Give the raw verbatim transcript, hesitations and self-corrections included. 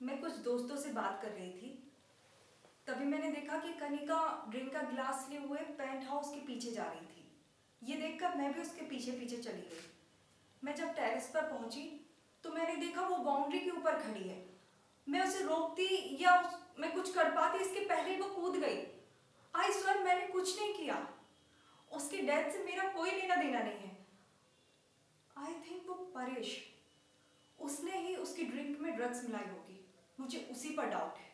मैं कुछ दोस्तों से बात कर रही थी, तभी मैंने देखा कि कनिका ड्रिंक का ग्लास लिए हुए पेंट हाउस के पीछे जा रही थी। ये देखकर मैं भी उसके पीछे पीछे चली गई। मैं जब टेरेस पर पहुंची तो मैंने देखा वो बाउंड्री के ऊपर खड़ी है। मैं उसे रोकती या उस, मैं कुछ कर पाती इसके पहले वो कूद गई। आई स्वेयर मैंने कुछ नहीं किया। उसकी डेथ से मेरा कोई लेना देना नहीं है। आई थिंक वो परेश, उसने ही उसकी ड्रिंक में ड्रग्स मिलाई होगी। मुझे उसी पर डाउट है।